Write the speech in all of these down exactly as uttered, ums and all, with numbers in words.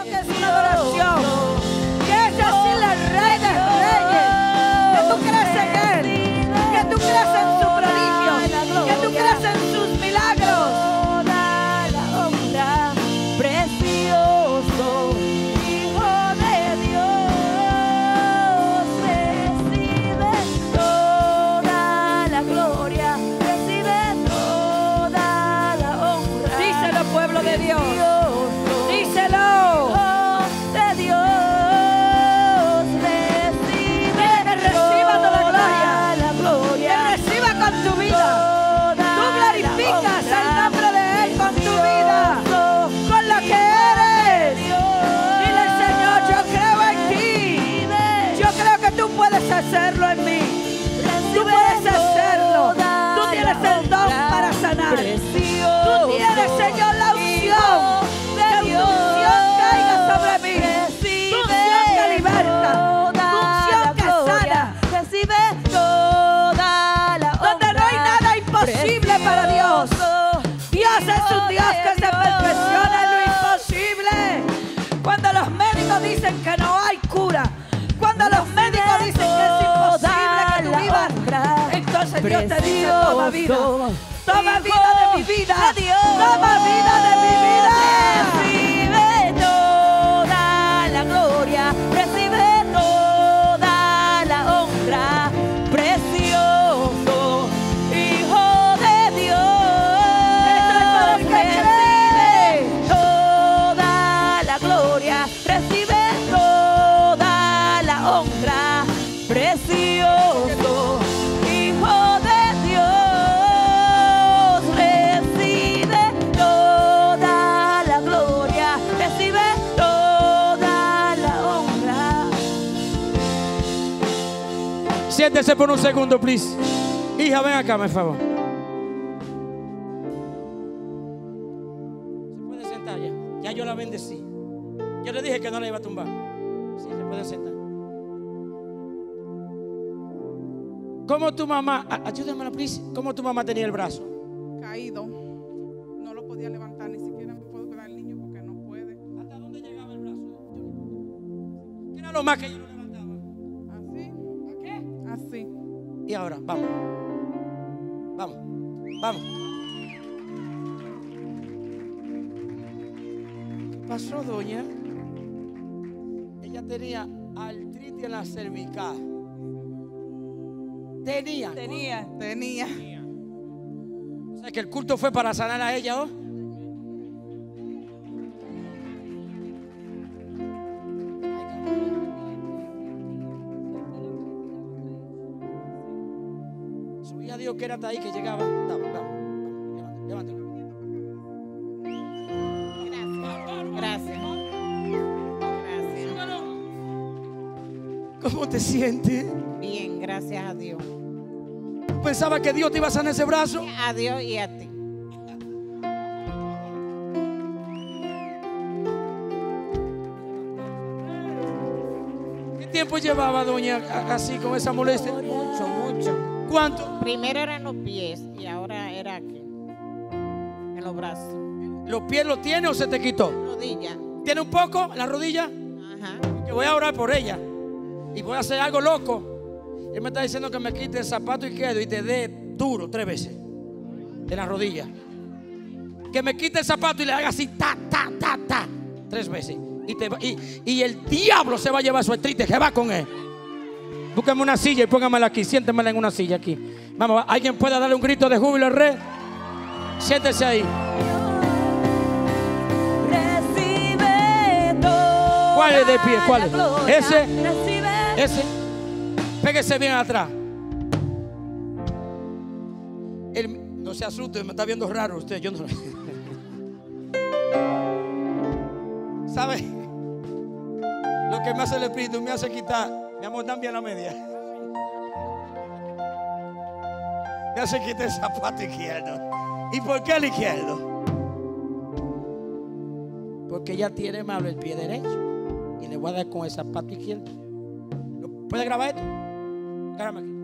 que es una adoración. Quieres decirle al Rey de Reyes que tú crees en Él, que tú crees en su prodigio, que tú crees en sus milagros. Toda la honra, precioso Hijo de Dios, recibe toda la gloria, recibe toda la honra. Díselo, pueblo de Dios. Díselo. De Dios, recibe Que reciba toda la gloria. la gloria. Que reciba con tu vida. Tú glorificas el nombre de Él con tu vida, con lo que eres. Dile, Señor, yo creo en ti. Yo creo que tú puedes hacerlo en mí. Tú puedes hacerlo. Tú tienes el don para sanar. Tú tienes, Señor, la unción. Que tu unción caiga sobre mí. Tu unción que liberta. Tu unción que sana. Recibe toda la Donde no hay nada imposible para Dios. Dios es un Dios que se perfecciona en lo imposible. Cuando los médicos dicen que no hay cura, cuando los médicos dicen que es imposible que tú vivas, entonces Dios te dice: toma vida, toma vida de mi vida, toma vida de mi vida. Recibe toda la gloria, recibe toda la honra, precioso Hijo de Dios. Recibe toda la gloria, recibe toda la honra, precioso Hijo de Dios. Recibe toda la gloria, recibe toda la honra. Siéntese por un segundo, please. Hija, ven acá, por favor. Se puede sentar ya. Ya yo la bendecí. Yo le dije que no la iba a tumbar. Sí, se puede sentar. ¿Cómo tu mamá, a- ayúdame, please, cómo tu mamá tenía el brazo? Caído, no lo podía levantar, ni siquiera me puedo cuidar al niño porque no puede. ¿Hasta dónde llegaba el brazo? ¿Qué era lo más que yo lo levantaba? Así, ¿A qué? así. Y ahora, vamos. Vamos, vamos. ¿Qué pasó, doña? Ella tenía artritis en la cervical. Tenía. Tenía. Tenía. O sea que el culto fue para sanar a ella, ¿oh? Subí a Dios que era hasta ahí que llegaba. Vamos, vamos, vamos. Levántalo, levántalo. Gracias. Gracias. ¿Cómo te sientes? Bien, gracias a Dios. ¿Tú pensabas que Dios te iba a sanar ese brazo? A Dios y a ti. ¿Qué tiempo llevaba, doña, a- así con esa molestia? Mucho, mucho. ¿Cuánto? Primero eran los pies y ahora era aquí. En los brazos. ¿Los pies los tiene o se te quitó? Rodilla. ¿Tiene un poco en la rodilla? Ajá. Que voy a orar por ella. Y voy a hacer algo loco. Él me está diciendo que me quite el zapato izquierdo y te dé duro tres veces. De la rodilla. Que me quite el zapato y le haga así, ta, ta, ta, ta. Tres veces. Y, te, va- y, y el diablo se va a llevar su artritis. Que va con él. Búscame una silla y póngamela aquí. Siéntemela en una silla aquí. Vamos, ¿alguien puede darle un grito de júbilo al rey? Siéntese ahí. Recibe toda ¿Cuál es de pie? ¿Cuál es? la gloria. Ese. Recibe Ese. Pégese bien atrás. Él, no se asuste, me está viendo raro usted. Yo no. ¿Sabe? Lo que me hace el espíritu me hace quitar. Mi amor, dame bien la media. Me hace quitar el zapato izquierdo. ¿Y por qué el izquierdo? Porque ella tiene malo el pie derecho. Y le voy a dar con el zapato izquierdo. ¿Lo ¿Puede grabar esto? Grábame aquí.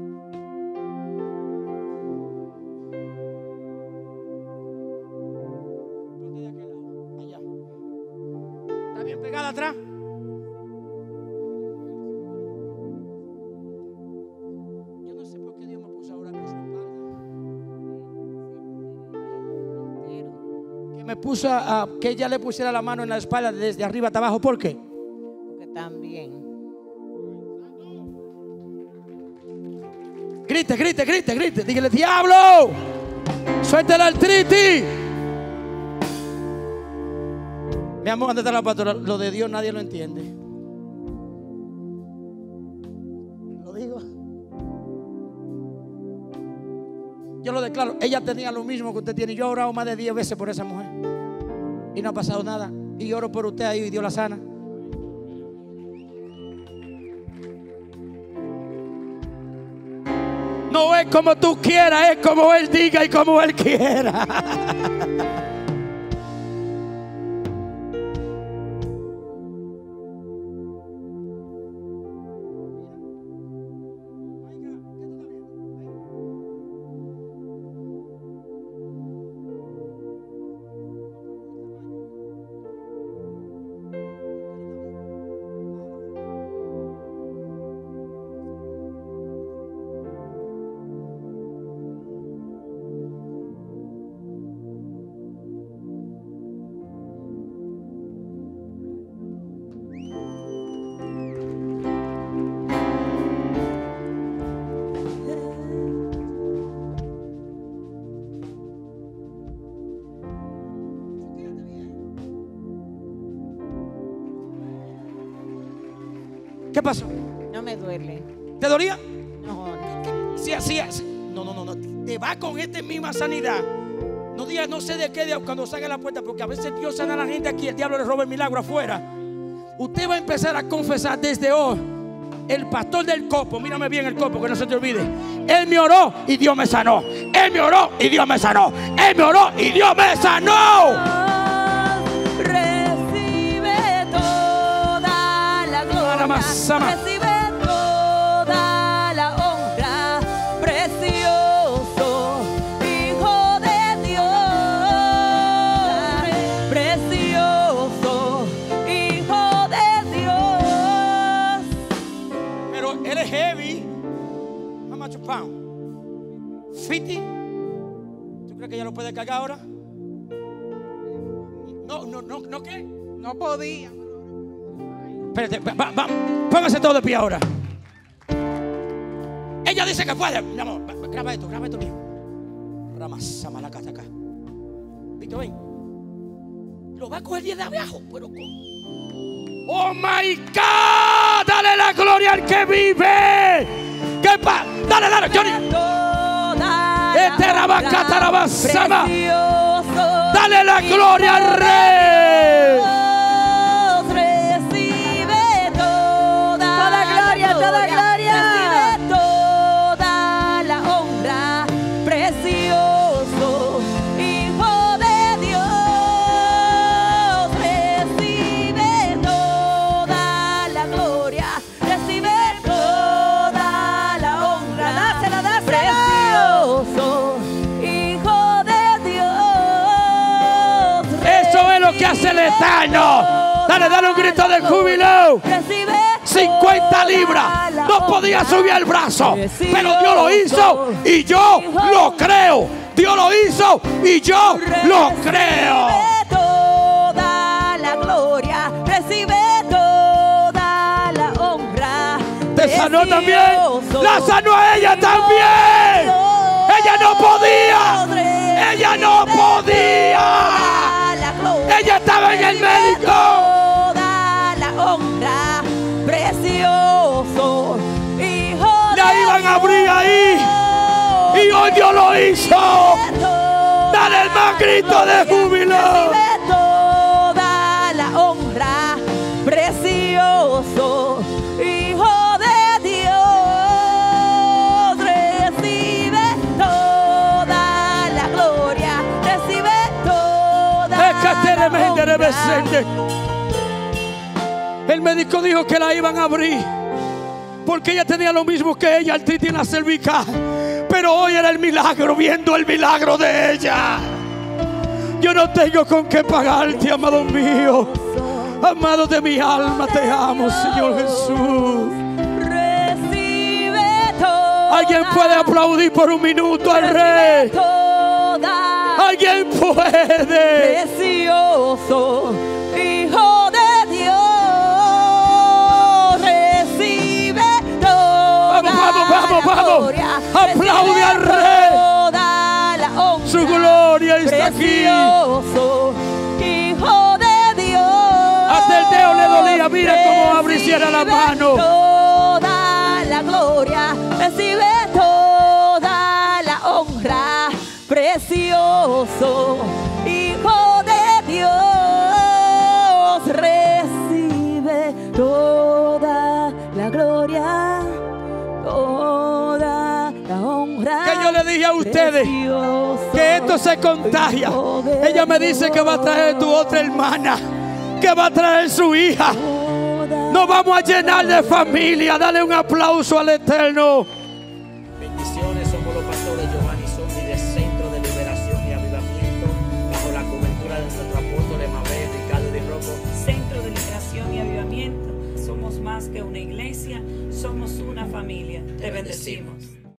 Ponte de aquel lado. Allá. Está bien Pegada atrás. Yo no sé por qué Dios me puso a orar por su espalda. Que me puso a, a que ella le pusiera la mano en la espalda desde arriba hasta abajo. ¿Por qué? Porque también. Grite, grite, grite, grite. Dígale, diablo, suelta la artritis. Mi amor, ¿dónde está la pastora? Lo de Dios nadie lo entiende. Lo digo. Yo lo declaro. Ella tenía lo mismo que usted tiene. Yo he orado más de diez veces por esa mujer y no ha pasado nada. Y oro por usted ahí y Dios la sana. No es como tú quieras, es como Él diga y como Él quiera. ¿Qué pasó? No me duele. ¿Te dolía? No, no. Sí, así es. No, no, no, no. Te va con esta misma sanidad. No digas no sé de qué día cuando salga a la puerta, porque a veces Dios sana a la gente aquí, el diablo le roba el milagro afuera. Usted va a empezar a confesar desde hoy. El pastor del copo, mírame bien el copo, que no se te olvide. Él me oró y Dios me sanó. Él me oró y Dios me sanó. Él me oró y Dios me sanó. Recibe toda la gloria. Recibe toda la honra. Precioso Hijo de Dios. Precioso Hijo de Dios. Pero él es heavy. How much a pound? fifty. ¿Tú crees que ella lo puede cargar ahora? No, no, no, no, ¿qué? No podía. Espérate, va, va, póngase todo de pie ahora. Ella dice que puede. Mi amor, va, graba esto, graba esto bien. Ramasama la casa acá. Víctor, ven. Lo va a coger de abajo, pero con. Oh my God, dale la gloria al que vive. ¿Qué pasa? Dale, dale, Johnny. Este rabacata rabasama. Dale la gloria al Rey. Recibe toda, toda gloria, toda gloria. Recibe toda la honra. Precioso Hijo de Dios. Recibe toda la gloria. Recibe toda la honra. Dásela, dásela. Precioso Hijo de Dios. Eso es lo que hace el Eterno. Dale, dale un grito de júbilo. cincuenta libras. No podía subir el brazo, pero Dios lo hizo y yo lo creo. Dios lo hizo y yo lo creo. Recibe toda la gloria. Recibe toda la honra. Te sanó también. La sanó a ella también. Ella no podía. Ella no podía. Ella estaba en el médico. Toda la honra. Precioso Hijo de La iban a abrir ahí y hoy Dios lo hizo. Dale el más grito de júbilo. Recibe toda la honra. Precioso Hijo de Dios. Recibe toda la gloria. Recibe toda la honra. El médico dijo que la iban a abrir porque ella tenía lo mismo que ella, artritis en la cervical. Pero hoy era el milagro, viendo el milagro de ella. Yo no tengo con qué pagarte, amado mío. Amado de mi alma, te amo, Señor Jesús. Recibe toda. Alguien puede aplaudir por un minuto al Rey. Toda. Alguien puede. Precioso Hijo de Dios, recibe toda. Vamos, vamos, vamos, la vamos. gloria, Aplaude recibe al Rey. Toda la honra. Su gloria está aquí. Precioso Hijo de Dios. Hasta el dedo le dolía. Mira cómo abriciera la mano. Toda la gloria, recibe toda la honra. Precioso Hijo de Dios, recibe toda la gloria, toda la honra. Que yo le dije a ustedes Precioso que esto se contagia. Hijo de Ella me dice que va a traer tu otra hermana, que va a traer su hija. toda. Nos vamos a llenar de familia. Dale un aplauso al Eterno. Bendiciones, somos los pastores Giovanni Zombie de Centro de Liberación y Avivamiento, bajo la cobertura de nuestro apóstol Emabel Ricardo de Rocco. Centro de Liberación y Avivamiento. Somos más que una iglesia, somos una familia. Te bendecimos.